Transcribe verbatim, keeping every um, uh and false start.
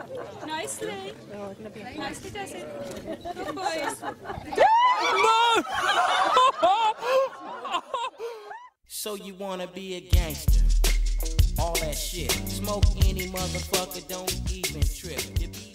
Nicely. Nicely does it. Good boys. So you wanna be a gangster? All that shit. Smoke any motherfucker, don't even trip.